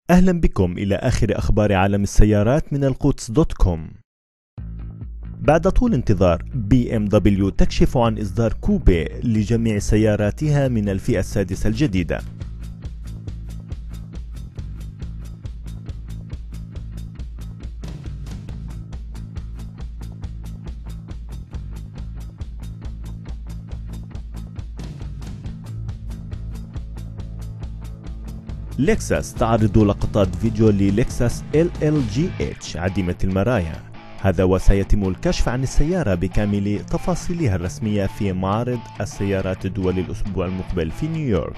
أهلا بكم إلى آخر أخبار عالم السيارات من القدس دوت كوم. بعد طول انتظار BMW تكشف عن إصدار كوبي لجميع سياراتها من الفئة السادسة الجديدة. لكساس تعرض لقطات فيديو للكساس LLGH عديمة المرايا. هذا وسيتم الكشف عن السيارة بكامل تفاصيلها الرسمية في معرض السيارات الدولي الأسبوع المقبل في نيويورك.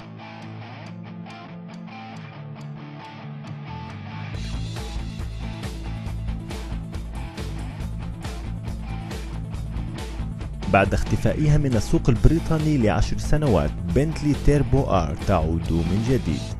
بعد اختفائها من السوق البريطاني ل10 سنوات، بنتلي تيربو آر تعود من جديد.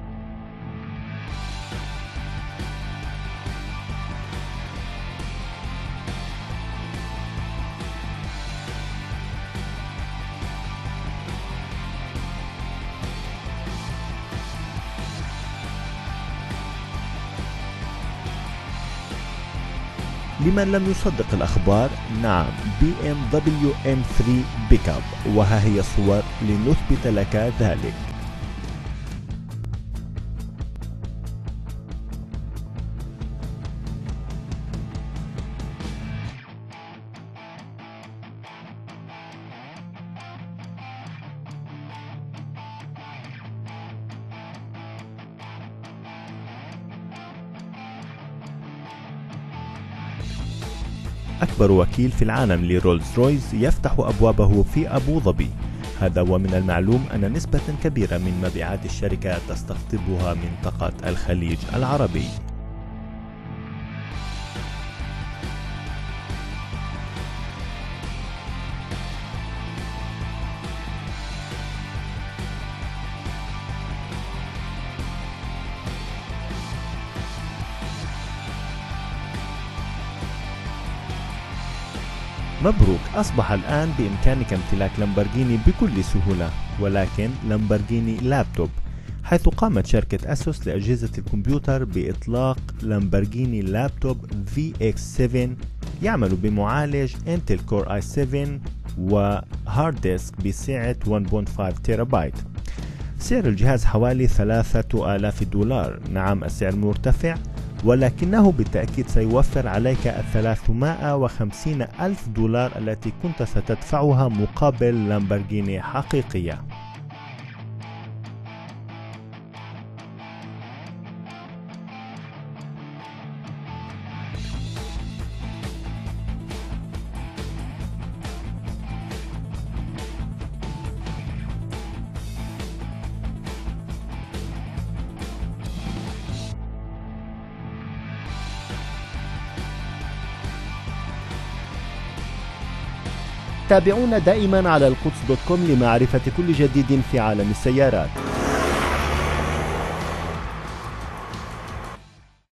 لمن لم يصدق الأخبار، نعم، BMW M3 بيك اب، وها هي الصور لنثبت لك ذلك. أكبر وكيل في العالم لرولز رويس يفتح أبوابه في أبو ظبي. هذا ومن المعلوم أن نسبة كبيرة من مبيعات الشركة تستقطبها منطقة الخليج العربي. مبروك، أصبح الآن بإمكانك امتلاك لامبورغيني بكل سهولة، ولكن لامبورغيني لابتوب، حيث قامت شركة أسوس لأجهزة الكمبيوتر بإطلاق لامبورغيني لابتوب VX7 يعمل بمعالج انتل كور i7 وهارد ديسك بسعة 1.5 تيرابايت. سعر الجهاز حوالي $3000. نعم، السعر مرتفع، ولكنه بالتأكيد سيوفر عليك $350,000 التي كنت ستدفعها مقابل لامبورغيني حقيقية. تابعونا دائما على القدس دوت كوم لمعرفة كل جديد في عالم السيارات.